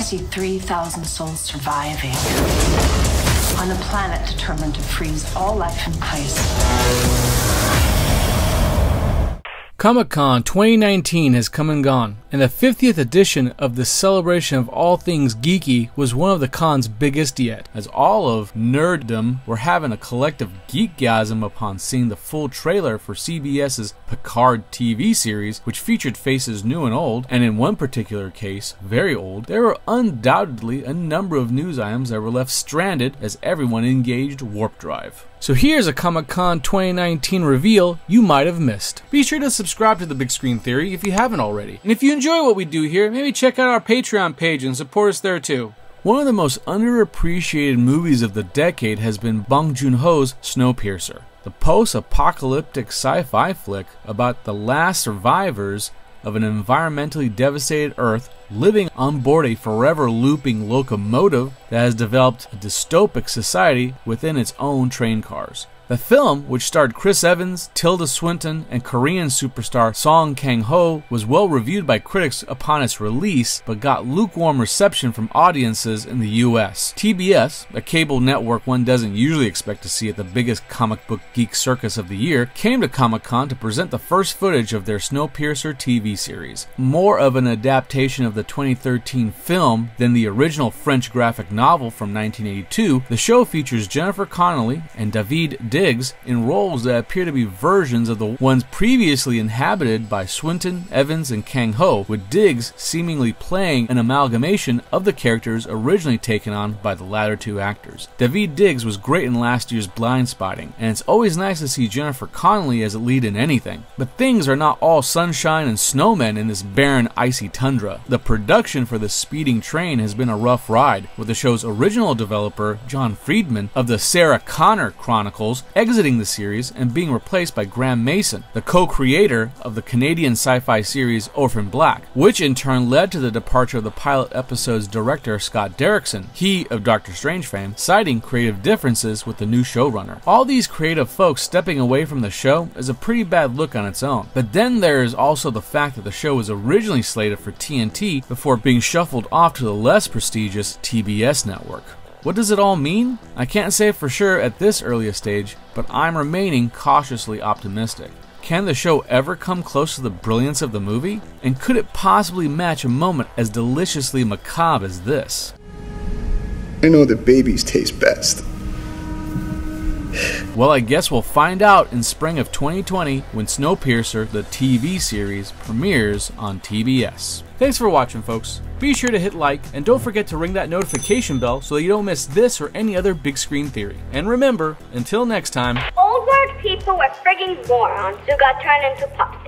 see 3,000 souls surviving on a planet determined to freeze all life in place. Comic-Con 2019 has come and gone, and the 50th edition of the celebration of all things geeky was one of the con's biggest yet, as all of nerddom were having a collective geekgasm upon seeing the full trailer for CBS's Picard TV series, which featured faces new and old, and in one particular case, very old. There were undoubtedly a number of news items that were left stranded as everyone engaged warp drive. So here's a Comic-Con 2019 reveal you might have missed. Be sure to subscribe to The Big Screen Theory if you haven't already. And if you enjoy what we do here, maybe check out our Patreon page and support us there too. One of the most underappreciated movies of the decade has been Bong Joon-ho's Snowpiercer, the post-apocalyptic sci-fi flick about the last survivors of an environmentally devastated Earth living on board a forever looping locomotive that has developed a dystopic society within its own train cars. The film, which starred Chris Evans, Tilda Swinton, and Korean superstar Song Kang-ho, was well reviewed by critics upon its release, but got lukewarm reception from audiences in the US. TBS, a cable network one doesn't usually expect to see at the biggest comic book geek circus of the year, came to Comic-Con to present the first footage of their Snowpiercer TV series. More of an adaptation of the 2013 film than the original French graphic novel from 1982, the show features Jennifer Connelly and David Diggs in roles that appear to be versions of the ones previously inhabited by Swinton, Evans, and Kang-ho, with Diggs seemingly playing an amalgamation of the characters originally taken on by the latter two actors. David Diggs was great in last year's Blindspotting, and it's always nice to see Jennifer Connelly as a lead in anything. But things are not all sunshine and snowmen in this barren, icy tundra. The production for the speeding train has been a rough ride, with the show's original developer, John Friedman, of the Sarah Connor Chronicles, exiting the series and being replaced by Graham Mason, the co-creator of the Canadian sci-fi series Orphan Black, which in turn led to the departure of the pilot episode's director Scott Derrickson, he of Doctor Strange fame, citing creative differences with the new showrunner. All these creative folks stepping away from the show is a pretty bad look on its own. But then there is also the fact that the show was originally slated for TNT before being shuffled off to the less prestigious TBS network. What does it all mean? I can't say for sure at this earliest stage, but I'm remaining cautiously optimistic. Can the show ever come close to the brilliance of the movie? And could it possibly match a moment as deliciously macabre as this? I know that babies taste best. Well, I guess we'll find out in spring of 2020 when Snowpiercer, the TV series, premieres on TBS. Thanks for watching, folks. Be sure to hit like, and don't forget to ring that notification bell so that you don't miss this or any other Big Screen Theory. And remember, until next time... Old world people were frigging morons who got turned into pups.